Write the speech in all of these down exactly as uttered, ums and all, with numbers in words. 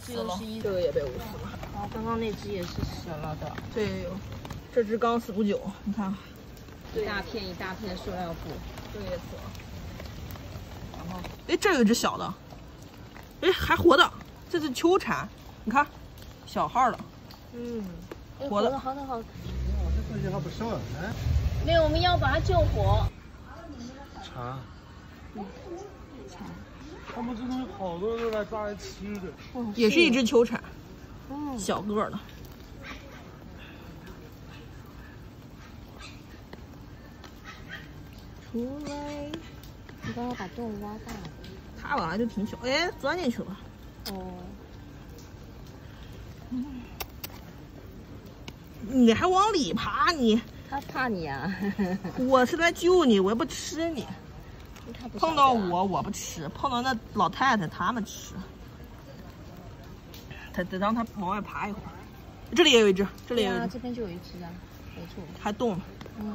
死了， 这个也被捂死了。 啊，刚刚那只也是死了的。 这也有，这只刚死不久，你看， 一大片一大片塑料布， 这个也死了。然后，哎，这有一只小的，哎，还活的，这是秋蝉，你看，小号的， 嗯， 活的， 好的好的。 哦，这东西还不少哎。 没有，我们要把它救活。 蝉。嗯，蝉。他们这东西好多都来抓来吃的。 嗯，也是一只秋蝉，嗯，小个儿的。 出来，你帮我把洞挖大。 它本来就挺小，哎，钻进去了。 哦。 嗯。你还往里爬你？ 它怕你啊！ 我是来救你，我又不吃你。碰到我我不吃，碰到那老太太他们吃。得得让它往外爬一会儿。这里也有一只，这里也有一只。 啊，这边就有一只啊，没错。 还动呢。 嗯。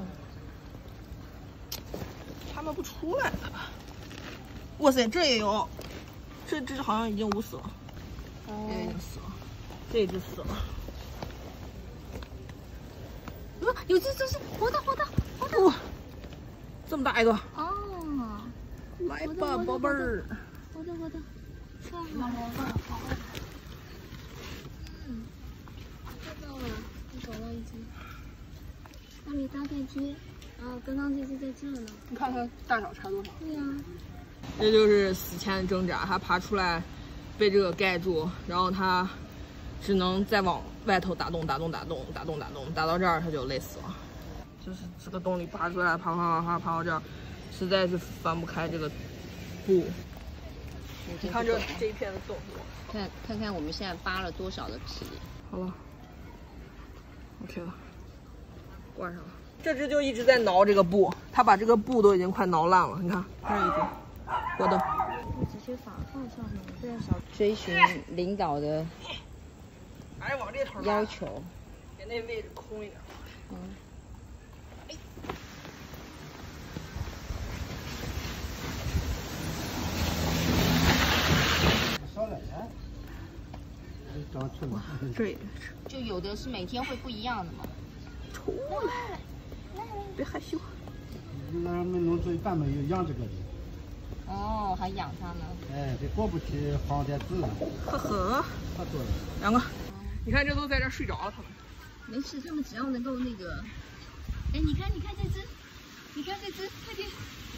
他们不出来了吧？哇塞，这也有，这只好像已经捂死了。哦。这已经死了，这只死了。 啊，有只这是活的活的活的。 哇，这么大一个。 哦。 来吧，宝贝儿。 活的活的，太好了，好。嗯，看到了，我找到一只。那里大概接。啊，刚刚这只在这呢。 你看它大小差多少？ 对呀、啊。 这就是死前的挣扎，它爬出来，被这个盖住，然后它只能再往外头打洞、打洞、打洞、打洞、打洞，打到这儿它就累死了。就是这个洞里爬出来，爬爬爬爬爬到这儿，实在是翻不开这个布。你看这这一片的洞， 看看看我们现在扒了多少的皮。 好了 ，OK 了，关上了。这只就一直在挠这个布，它把这个布都已经快挠烂了。你看，这儿一只，活的。 直接把放上面，这样少追寻领导的还往这头要求， 给那位置空一点。嗯。 少了呀，长出来。 这也是。 就有的是每天会不一样的嘛。 出来，别害羞。 那我们农村一般没有养这个的。 哦，还养它呢。 哎，这过不去黄点子了。 呵呵， 可多了。 两个，你看这都在这睡着了，他们。 没事，他们只要能够那个。哎，你看，你看这只，你看这只，快点。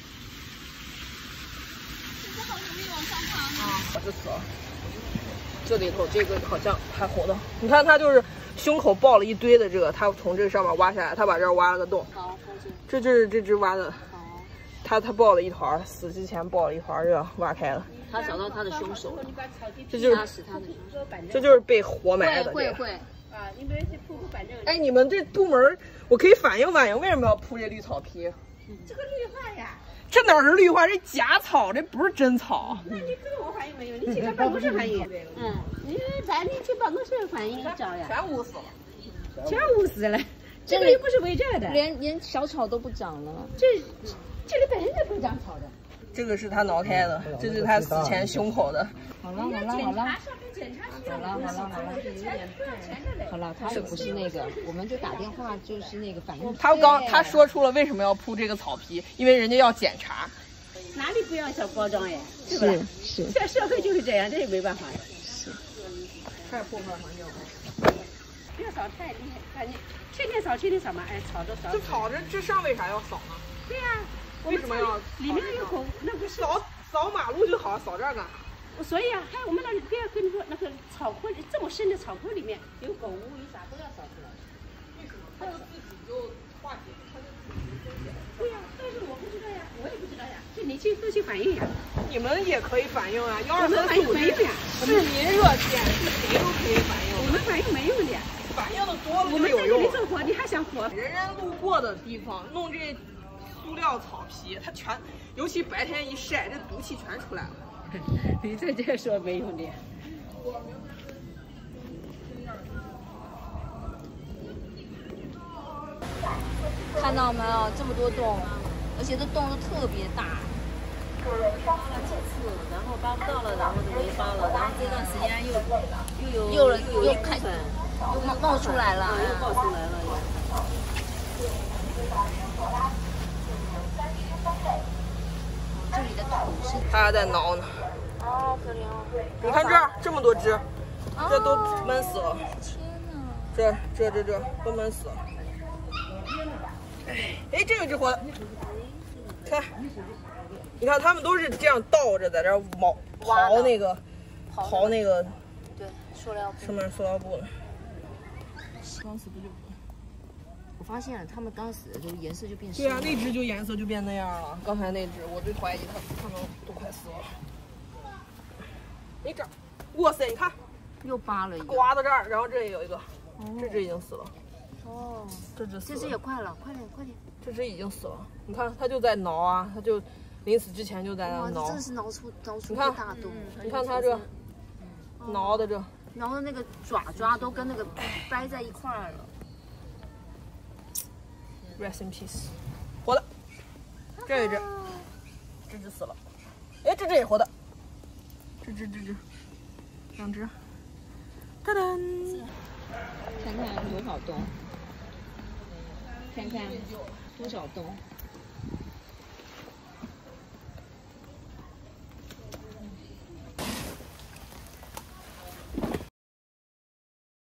这只好容易往上爬呢。 啊，这死了。这里头这个好像还活的，你看它就是胸口爆了一堆的这个，它从这个上面挖下来，它把这儿挖了个洞。 好， 这就是这只挖的。好。它它爆了一团，死之前爆了一团，这样挖开了。 他找到他的凶手了。 这就是他的凶手。 这就是被活埋的。 会会。 啊，你们去铺铺板正。 哎，你们这部门，我可以反映反映，为什么要铺这绿草皮？ 这个绿化呀。 这哪是绿化？这假草，这不是真草。 那你跟我反映没有？你去他办公室反映。嗯，你咱你去办公室反映找呀。 全捂死了， 全捂死了。这个又不是围着的， 连连小草都不长了。 这这里本身就不长草的。 这个是他挠开的，这是他死前胸口的。 好了好了好了。好了好了好了。好了，他也不是那个，我们就打电话就是那个反映。 他刚他说出了为什么要铺这个草皮，因为人家要检查。 哪里不要小包装呀？ 是是。 这社会就是这样，这也没办法呀。 是。 太破坏环境了。 不要扫太厉害，反正天天扫天天扫嘛，哎，扫着扫。 这草这这上为啥要扫呢？ 对呀。 为什么要？ 里面有狗，那不是扫扫马路就好，扫这儿干啥？ 所以啊，还有我们那里不要跟你说，那个草坡这么深的草坡里面有狗屋，有啥都要扫出来。 为什么？他就自己就化解，他就自己分解。 对呀，但是我不知道呀，我也不知道呀，这你去都去反映呀。 你们也可以反映啊，幺二三四五没有呀。 市民热线是谁都可以反映。 我们反映没有的， 反映的多了我们在这里做活，你还想活？ 人人路过的地方弄这塑料草皮，它全，尤其白天一晒，这毒气全出来了。 你这这说没用的。 看到没有？这么多洞，而且这洞都特别大。 然后扒不到了，然后就没扒了，然后这段时间又又有又又有又开一部分又冒冒出来了， 又爆出来了。 这里的土是它还在挠呢。 哦，可怜哦。 你看这儿这么多只，这都闷死了。 天哪！ 这这这这都闷死了。哎，这个只活的，看，你看它们都是这样倒着在这儿刨刨那个刨那个对，塑料布。 上面塑料布呢。刚死不就？ 我发现了，它们刚死的时候颜色就变深了。 对啊，那只就颜色就变那样了。刚才那只，我就怀疑它它们都快死了。哎，这儿，哇塞，你看， 又扒了一个。 刮到这儿，然后这也有一个，这只已经死了。 哦， 这只死了。 这只也快了，快点快点。 这只已经死了，你看它就在挠啊，它就临死之前就在那哇， 挠。 真的是挠出挠出你看个大洞。 你看它这挠的这， 然后那个爪爪都跟那个掰在一块儿了。 Rest in peace， 活的，这一只，这只死了，哎，这只也活的，这只这只，两只，哒噔， 看看多少洞，看看多少洞。